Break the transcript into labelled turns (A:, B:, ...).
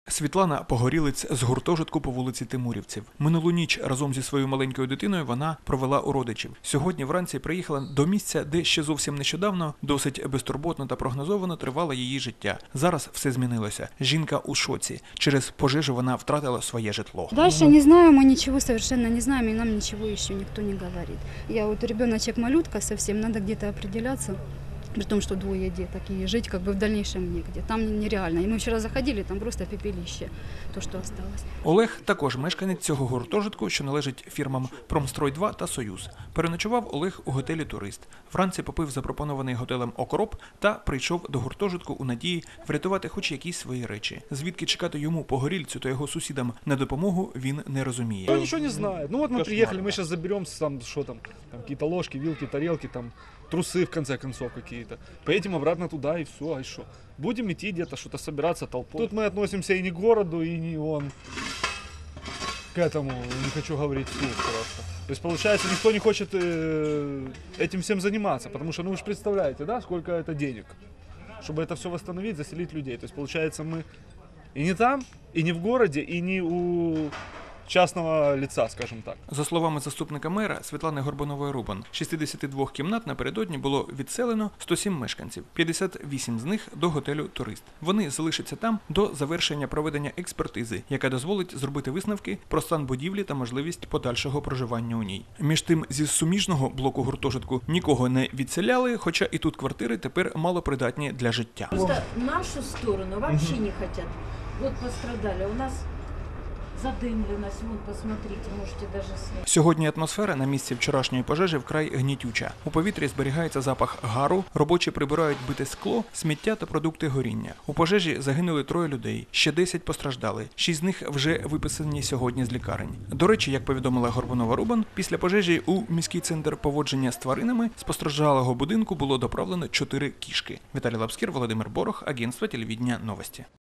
A: Світлана – погорілець з гуртожитку по вулиці Тимурівців. Минулу ніч разом зі своєю маленькою дитиною вона провела у родичів. Сьогодні вранці приїхала до місця, де ще зовсім нещодавно, досить безтурботно та прогнозовано тривало її життя. Зараз все змінилося. Жінка у шоці. Через пожежу вона втратила своє житло.
B: Дальше не знаю, мы ничего совершенно не знаем, и нам ничего еще никто не говорит. Я вот ребеночек-малютка совсем, надо где-то определяться. При том, что двое деток, и жить как бы в дальнейшем негде. Там нереально. И мы вчера заходили, там просто пепелище, то, что осталось.
A: Олег також мешканець цього гуртожитку, що належить фірмам «Промстрой-2» та «Союз». Переночував Олег у готелі «Турист». Вранці попив запропонований готелем окроп та прийшов до гуртожитку у надії врятувати хоч якісь свої речі. Звідки чекати йому, погорільцю та його сусідам, на допомогу, він не розуміє.
C: Ну, ничего не знает. Ну вот мы приехали, мы сейчас заберем там, что там какие-то ложки, вилки, тарелки, там трусы в конце концов какие-то. Поедем обратно туда и все, а что? Будем идти где-то, что-то собираться толпой. Тут мы относимся и не к городу, и не вон к этому, не хочу говорить вслух просто. То есть получается, никто не хочет этим всем заниматься, потому что, ну вы же представляете, да, сколько это денег, чтобы это все восстановить, заселить людей. То есть получается, мы и не там, и не в городе, и не у частного лица, скажем так.
A: За словами заступника мера Світлани Горбунової-Рубан, 62 кімнат напередодні було відселено 107 мешканців, 58 з них до готелю «Турист». Вони залишаться там до завершення проведення експертизи, яка дозволить зробити висновки про стан будівлі та можливість подальшого проживання у ній. Між тим, зі суміжного блоку гуртожитку нікого не відселяли, хоча і тут квартири тепер малопридатні для життя.
D: Просто нашу сторону вообще не хотят. Вот пострадали. У нас задымленность, вон, посмотрите, можете даже снять.
A: Сьогодні атмосфера на місці вчорашньої пожежі вкрай гнітюча. У повітрі зберігається запах гару, робочі прибирають бите скло, сміття та продукти горіння. У пожежі загинули 3 людей, ще 10 постраждали. 6 з них вже виписані сьогодні з лікарень. До речі, як повідомила Горбунова-Рубан, після пожежі у міський центр поводження з тваринами з постраждалого будинку було доправлено 4 кішки. Віталій Лапскір, Володимир Борох, агентство телевидения «Новости».